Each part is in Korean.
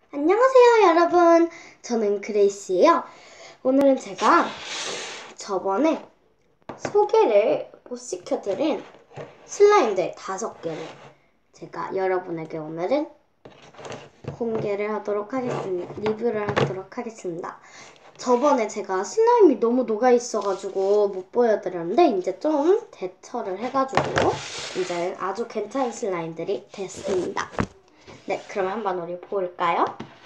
안녕하세요 여러분, 저는 그레이스예요. 오늘은 제가 저번에 소개를 못 시켜드린 슬라임들 5개를 제가 여러분에게 오늘은 공개를 하도록 하겠습니다. 리뷰를 하도록 하겠습니다. 저번에 제가 슬라임이 너무 녹아있어가지고 못 보여드렸는데 이제 좀 대처를 해가지고 이제 아주 괜찮은 슬라임들이 됐습니다. 네, 그러면 한번 우리 볼까요?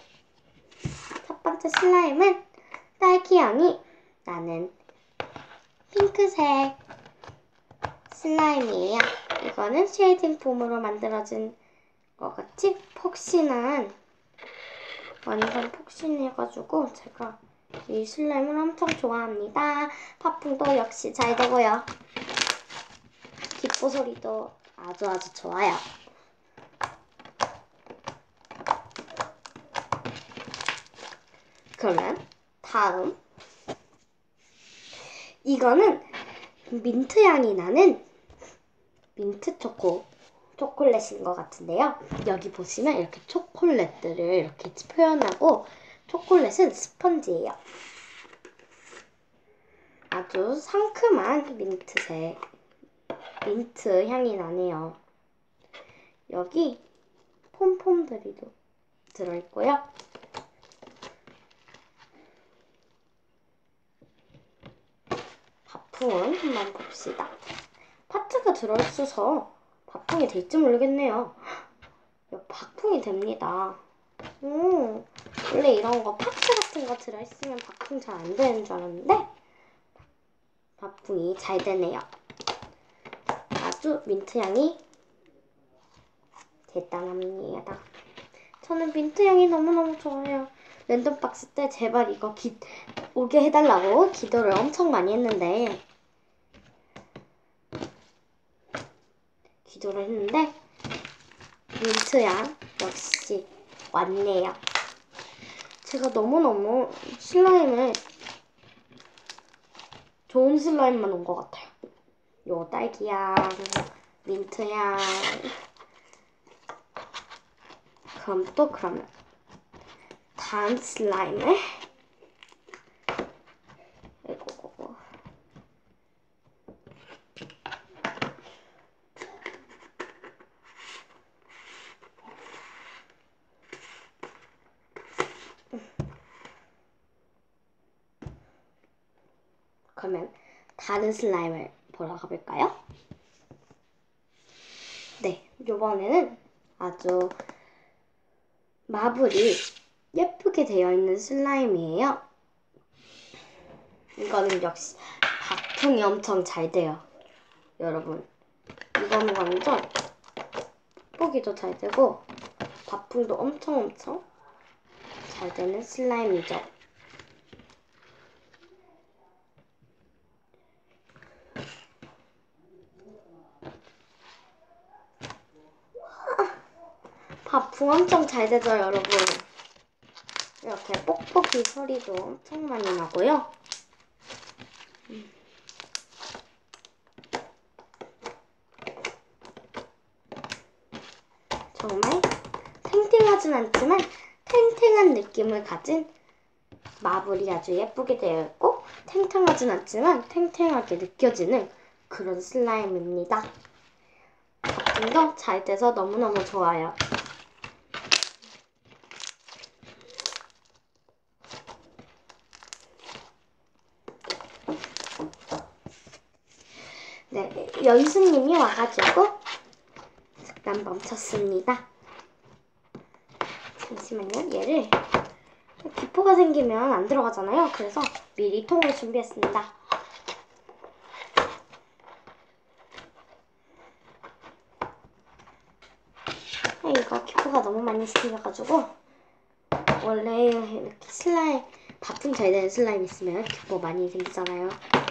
첫 번째 슬라임은 딸기향이 나는 핑크색 슬라임이에요. 이거는 쉐이딩 폼으로 만들어진 것 같이 폭신한, 완전 폭신해가지고 제가 이 슬라임을 엄청 좋아합니다. 파풍도 역시 잘 되고요. 기포 소리도 아주 좋아요. 그러면 다음, 이거는 민트 향이 나는 민트 초콜릿인 것 같은데요. 여기 보시면 이렇게 초콜릿들을 이렇게 표현하고, 초콜릿은 스펀지예요. 아주 상큼한 민트 향이 나네요. 여기 폼폼들이 들어있고요. 바풍은 한번 봅시다. 파츠가 들어있어서 바풍이 될지 모르겠네요. 바풍이 됩니다. 원래 이런 거 파츠 같은 거 들어있으면 바풍 잘 안 되는 줄 알았는데 바풍이 잘 되네요. 아주 민트 향이 대단합니다. 저는 민트 향이 너무너무 좋아요. 랜덤박스 때 제발 이거 오게 해달라고 기도를 엄청 많이 했는데 민트향 역시 왔네요. 제가 너무너무 슬라임을 좋은 슬라임만 온 것 같아요. 요 딸기향, 민트향. 그러면 다음 슬라임을 그러면 다른 슬라임을 보러 가볼까요? 네, 이번에는 아주 마블이 예쁘게 되어 있는 슬라임이에요. 이거는 역시 바풍이 엄청 잘 돼요. 여러분, 이거는 완전 예쁘기도 잘 되고 바풍도 엄청 잘 되는 슬라임이죠. 바풍 엄청 잘 되죠, 여러분. 이렇게 뽁뽁이 소리도 엄청 많이 나고요. 정말 탱탱하진 않지만 탱탱한 느낌을 가진 마블이 아주 예쁘게 되어 있고, 탱탱하진 않지만 탱탱하게 느껴지는 그런 슬라임입니다. 바풍도 잘 돼서 너무너무 좋아요. 네, 연수님이 와가지고 잠깐 멈췄습니다. 잠시만요. 얘를 기포가 생기면 안 들어가잖아요. 그래서 미리 통을 준비했습니다. 이거 기포가 너무 많이 생겨가지고, 원래 이렇게 바풍 잘 되는 슬라임 있으면 기포 많이 생기잖아요.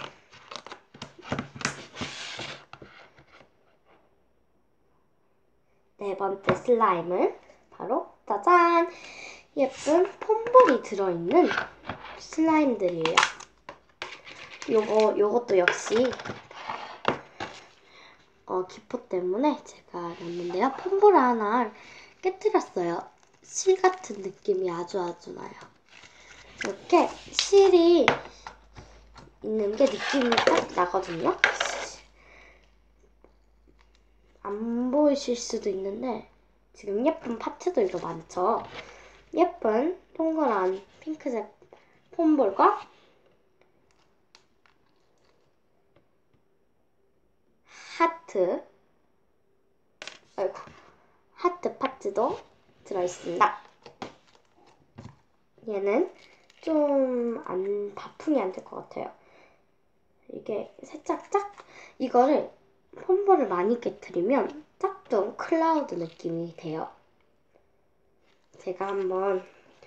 네 번째 슬라임은 바로 짜잔! 예쁜 폼볼이 들어있는 슬라임들이에요. 요것도 역시 기포 때문에 제가 놨는데요. 폼볼 하나 깨뜨렸어요. 실 같은 느낌이 아주 나요. 이렇게 실이 있는 게 느낌이 딱 나거든요. 안 보이실 수도 있는데 지금 예쁜 파츠들도 많죠. 예쁜 동그란 핑크색 폼볼과 하트, 하트 파츠도 들어있습니다. 얘는 좀 바풍이 안 될 것 같아요. 이게 살짝 이거를 폼볼을 많이 깨트리면 짝퉁 클라우드 느낌이 돼요. 제가 한번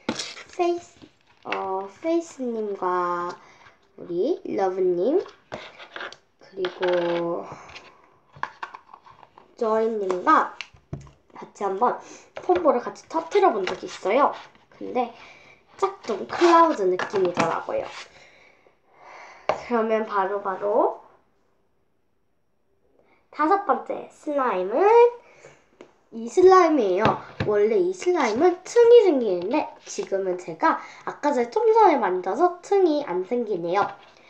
페이스님과 우리 러브님 그리고 조이님과 같이 한번 폼볼을 같이 터트려 본 적이 있어요. 근데 짝퉁 클라우드 느낌이더라고요. 그러면 바로 5번째 슬라임은 이 슬라임이에요. 원래 이 슬라임은 층이 생기는데 지금은 제가 아까 좀 전에 만져서 층이 안 생기네요.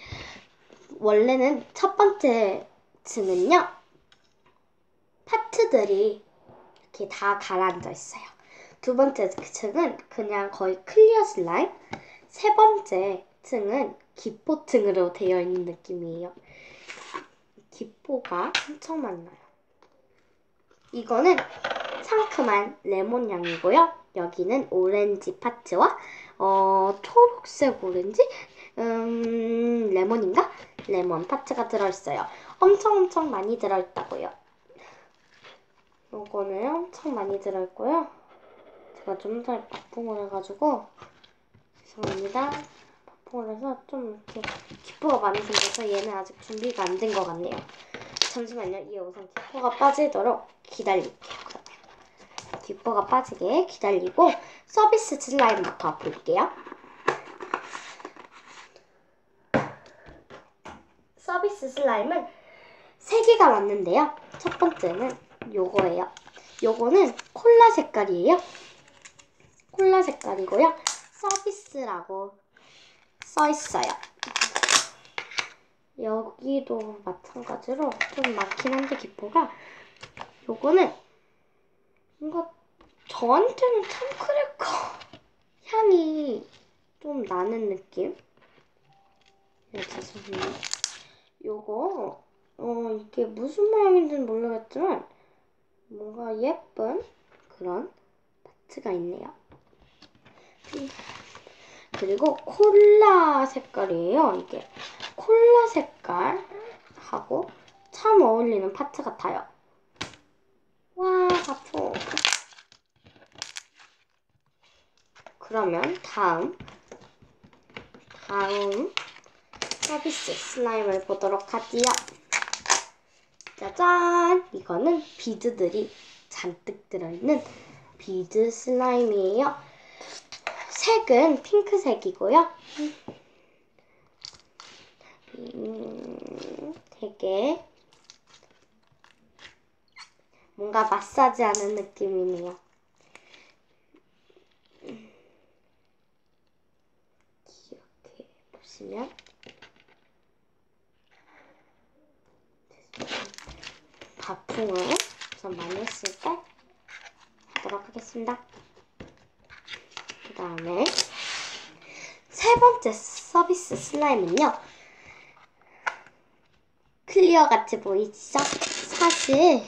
원래는 첫 번째 층은요. 파츠들이 이렇게 다 가라앉아 있어요. 두 번째 층은 그냥 거의 클리어 슬라임. 세 번째 층은 기포층으로 되어 있는 느낌이에요. 기포가 엄청 많아요. 이거는 상큼한 레몬 향이고요. 여기는 오렌지 파츠와 초록색 오렌지? 레몬인가? 레몬 파츠가 들어있어요. 엄청 많이 들어있다고요. 요거는 엄청 많이 들어있고요. 제가 좀 전에 바풍을 해가지고 죄송합니다. 바풍을 해서 좀 이렇게 기포가 많이 생겨서 얘는 아직 준비가 안 된 것 같네요. 잠시만요. 이 우선 기포가 빠지도록 기다릴게요. 그러면 기포가 빠지게 기다리고 서비스 슬라임부터 볼게요. 서비스 슬라임은 3개가 왔는데요. 첫 번째는 요거예요. 요거는 콜라 색깔이에요. 콜라 색깔이고요. 서비스라고 써있어요. 여기도 마찬가지로 좀 많긴 한데 기포가 요거는 뭔가 저한테는 참크래커 향이 좀 나는 느낌? 네, 죄송해요. 요거 이게 무슨 모양인지는 모르겠지만 뭔가 예쁜 그런 파츠가 있네요. 그리고 콜라 색깔이에요. 이게 콜라 색깔하고 참 어울리는 파츠 같아요. 와, 바풍. 그러면 다음 서비스 슬라임을 보도록 하지요. 짜잔! 이거는 비드들이 잔뜩 들어있는 비드 슬라임이에요. 색은 핑크색이고요. 되게 뭔가 마사지하는 느낌이네요. 이렇게 보시면 바풍을 우선 많이 했을 때 하도록 하겠습니다. 그 다음에 세 번째 서비스 슬라임은요. 클리어 같이 보이시죠? 사실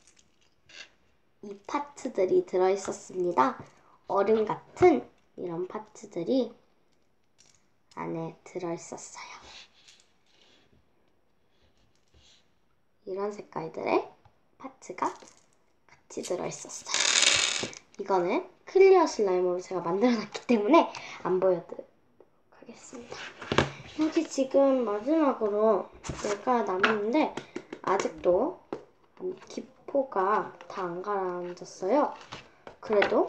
이 파츠들이 들어있었습니다. 얼음 같은 이런 파츠들이 안에 들어있었어요. 이런 색깔들의 파츠가 같이 들어있었어요. 이거는 클리어 슬라임으로 제가 만들어놨기 때문에 안 보여드리도록 하겠습니다. 여기 지금 마지막으로 10개가 남았는데 아직도 기포가 다 안 가라앉았어요. 그래도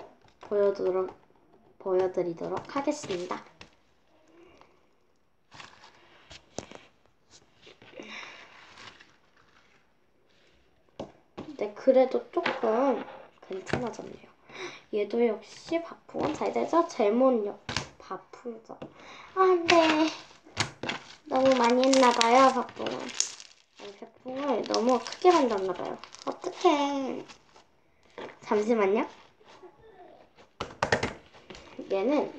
보여드리도록 하겠습니다. 네, 그래도 조금 괜찮아졌네요. 얘도 역시 밥풍은 잘 되죠? 젤몬 역시 밥풍이죠. 아, 네. 너무 많이 했나봐요, 밥풍은. 아니, 밥풍을 너무 크게 만들었나봐요. 어떡해. 잠시만요. 얘는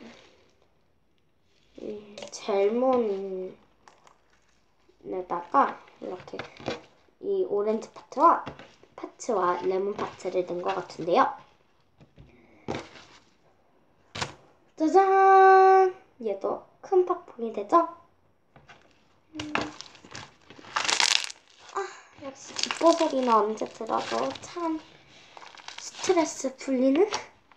젤몬에다가 이렇게 이 오렌지 파츠와 레몬 파츠를 넣은 것 같은데요. 짜잔! 얘도 큰 팥풍이 되죠? 역시 기뻐 소리는 언제 들어도 참 스트레스 풀리는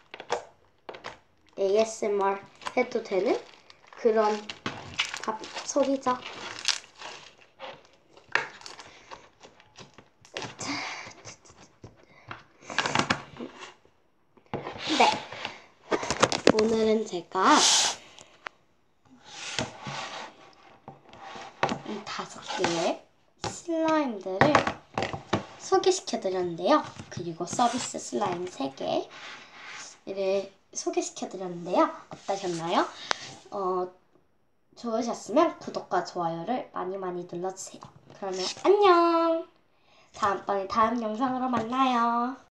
ASMR 해도 되는 그런 밥 소리죠. 네, 오늘은 제가 이 5개의 슬라임들을 소개시켜드렸는데요. 그리고 서비스 슬라임 3개를 소개시켜드렸는데요. 어떠셨나요? 좋으셨으면 구독과 좋아요를 많이 눌러주세요. 그러면 안녕! 다음번에 다음 영상으로 만나요.